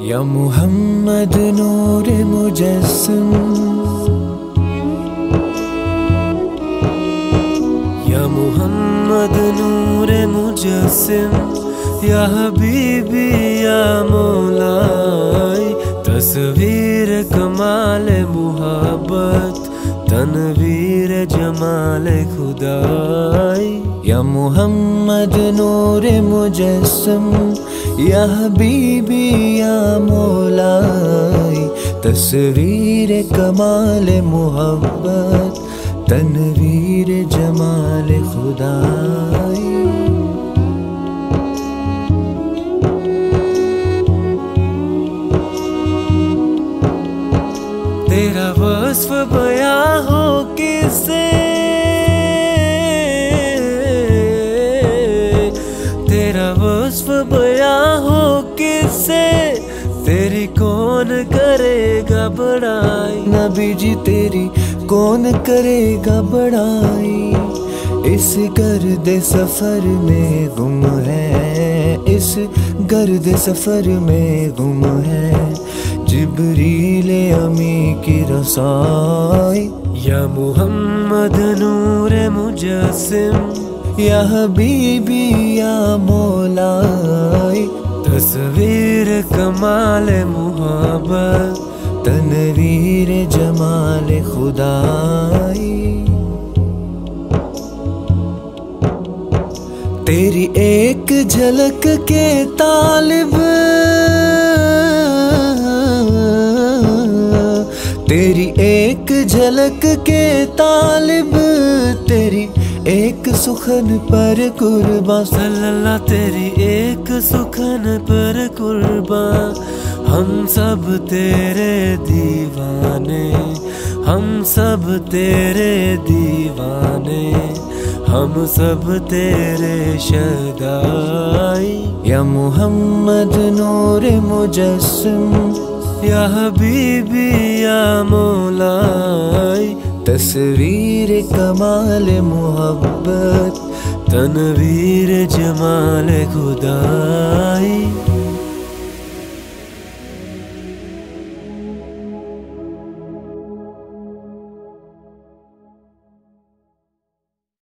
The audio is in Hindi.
या मुहम्मद नूर मुजस्सिम, या मुहम्मद नूर मुजस्सिम, या हबीबी या मौलाई, तस्वीर कमाल मुहब्बत, तनवीर जमाल खुदाई। या मुहम्मद नूर मुजस्सिम, या हबीबी या मौलाई, तस्वीर कमाल मुहब्बत, तनवीर जमाल खुदाई। तेरा वस्फ बयां हो किससे, तेरा वस्फ बयां हो किससे, तेरी कौन करेगा बड़ाई। नबी जी तेरी कौन करेगा बड़ाई। इस गर्द सफर में गुम है, इस गर्द सफर में गुम है, जिब्रील अमी की रसाई। या मुहम्मद नूर मुजस्सिम, या हबीबी या मौलाई, तस्वीर कमाल मुहब्बत, तनवीर जमाल खुदाई। तेरी एक झलक के तालिब, तेरी एक झलक के तालिब, तेरी एक सुखन पर कुर्बान सल्लल्लाह, तेरी एक सुखन पर कुर्बान। हम सब तेरे दीवाने, हम सब तेरे दीवाने, हम सब तेरे शदाई। या मुहम्मद नूर मुजस्सिम, या हबीबी या मौलाई, तस्वीर कमाल मुहब्बत, तनवीर जमाल खुदाई।